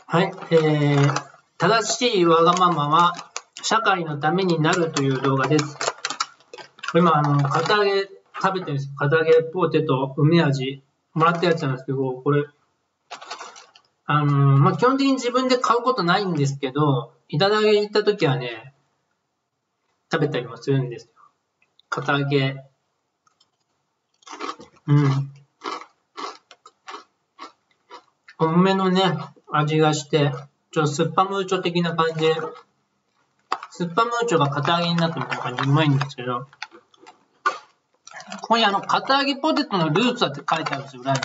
はい、正しいわがままは社会のためになるという動画です。今、堅揚げ食べてるんです。堅揚げポテト、梅味、もらったやつなんですけど、これ、基本的に自分で買うことないんですけど、いただき行った時はね、食べたりもするんですよ。堅揚げ。梅のね、味がして、ちょっとスッパムーチョ的な感じで、スッパムーチョが堅揚げになったみたいな感じでうまいんですけど、ここに堅揚げポテトのルーツだって書いてあるんですよ、裏に。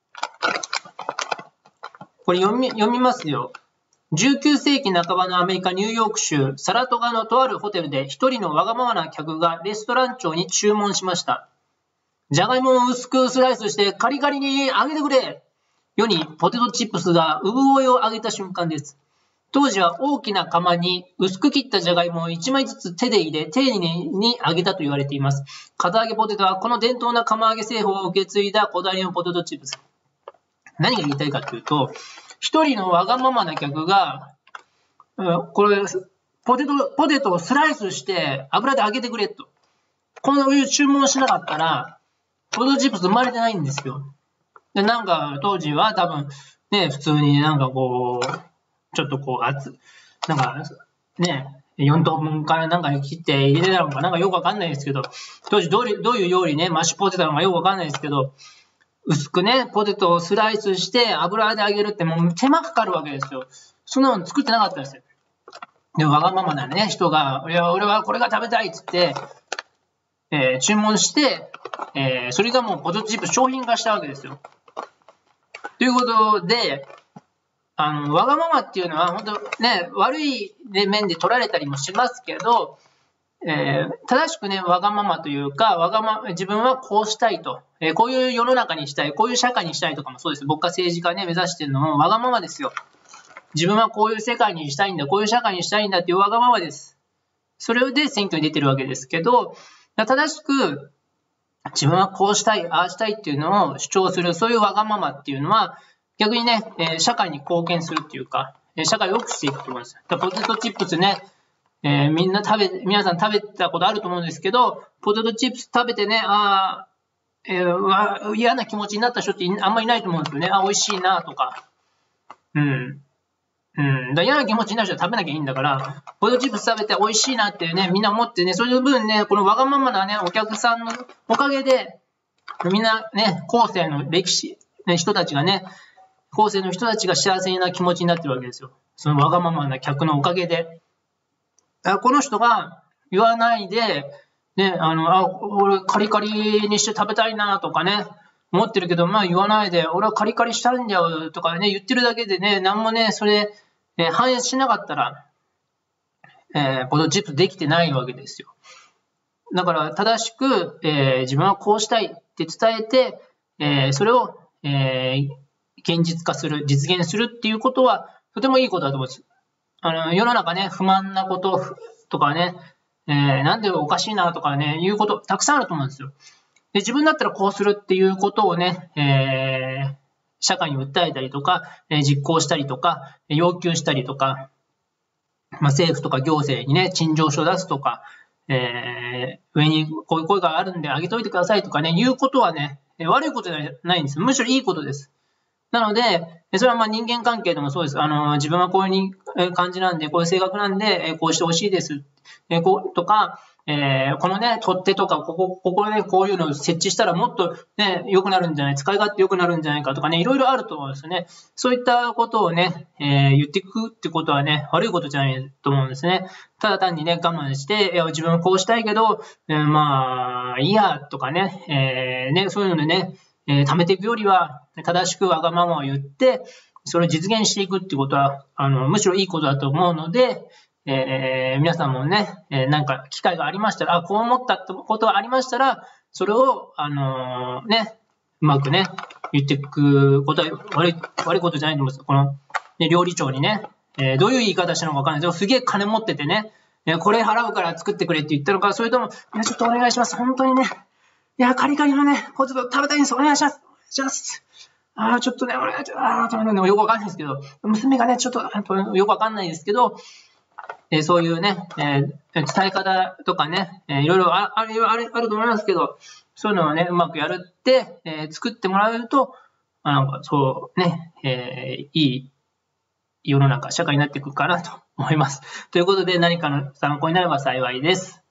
これ読みますよ。19世紀半ばのアメリカ・ニューヨーク州サラトガのとあるホテルで一人のわがままな客がレストラン長に注文しました。じゃがいもを薄くスライスしてカリカリに揚げてくれ。世にポテトチップスが産声を上げた瞬間です。当時は大きな釜に薄く切ったじゃがいもを1枚ずつ手で入れ、丁寧に揚げたと言われています。堅揚げポテトはこの伝統な釜揚げ製法を受け継いだこだわりのポテトチップス。何が言いたいかというと、一人のわがままな客が、これ、ポテトをスライスして油で揚げてくれと。こういう注文しなかったら、ポテトチップス生まれてないんですよ。で、なんか、当時は多分、ね、普通になんかこう、ちょっとこう、なんか、ね、4等分からなんか切って入れたのかなんかよくわかんないですけど、当時どういう料理ね、マッシュポテトなのかよくわかんないですけど、薄くね、ポテトをスライスして油で揚げるってもう手間かかるわけですよ。そんなの作ってなかったんですよ。で、わがままなね、人が、俺はこれが食べたいっつって、注文して、それがもうポテトチップ商品化したわけですよ。ということで、わがままっていうのは本当ね、悪い面で取られたりもしますけど、正しくね、わがままというか、自分はこうしたいと、こういう世の中にしたい、こういう社会にしたいとかもそうです。僕が政治家ね、目指してるのもわがままですよ。自分はこういう世界にしたいんだ、こういう社会にしたいんだっていうわがままです。それで選挙に出てるわけですけど、正しく自分はこうしたい、ああしたいっていうのを主張する、そういうわがままっていうのは、逆にね、社会に貢献するっていうか、社会を良くしていくと思います。ポテトチップスね、皆さん食べたことあると思うんですけど、ポテトチップス食べてね、嫌な気持ちになった人ってあんまりいないと思うんですよね。美味しいなとか。嫌な気持ちになる人は食べなきゃいいんだから、ポテトチップス食べて美味しいなってね、みんな思ってね、そういう分ね、このわがままなね、お客さんのおかげで、みんなね、後世の人たちがね、後世の人たちが幸せな気持ちになってるわけですよ。そのわがままな客のおかげで。この人が言わないで、ね、俺カリカリにして食べたいなとかね、思ってるけど、言わないで、俺はカリカリしたいんだよとかね、言ってるだけでね、なんもね、それ、反映しなかったら、ポテトチップスできてないわけですよ。だから、正しく、自分はこうしたいって伝えて、それを、現実化する、実現するっていうことは、とてもいいことだと思います。世の中ね、不満なこととかね、なんでおかしいなとかね、いうことたくさんあると思うんですよ。で、自分だったらこうするっていうことをね、社会に訴えたりとか、実行したりとか、要求したりとか、政府とか行政にね、陳情書を出すとか、上にこういう声があるんで上げといてくださいとかね、いうことはね、悪いことじゃないんです。むしろいいことです。なので、それは人間関係でもそうです。自分はこういう感じなんで、こういう性格なんで、こうしてほしいです。とか、このね、取っ手とか、ここね、こういうのを設置したらもっとね、良くなるんじゃない、使い勝手良くなるんじゃないかとかね、いろいろあると思うんですよね。そういったことをね、言っていくってことはね、悪いことじゃないと思うんですね。ただ単にね、我慢して、自分はこうしたいけど、いいや、とかね、そういうのでね、貯めていくよりは、正しくわがままを言って、それを実現していくってことは、むしろいいことだと思うので、皆さんもね、なんか機会がありましたら、こう思ったことがありましたら、それを、うまくね、言っていくことは悪いことじゃないと思います。この、ね、料理長にね、どういう言い方したのかわかんないけど、すげえ金持っててね、これ払うから作ってくれって言ったのか、それとも、ちょっとお願いします。本当にね、カリカリのね、ポテト食べたいんです。お願いします。 ちょっとね、俺、よくわかんないですけど、娘がね、ちょっと、よくわかんないですけど、そういうね、伝え方とかね、いろいろあると思いますけど、そういうのをね、うまくやるって、作ってもらうと、なんかそうね、いい世の中、社会になっていくかなと思います。ということで、何かの参考になれば幸いです。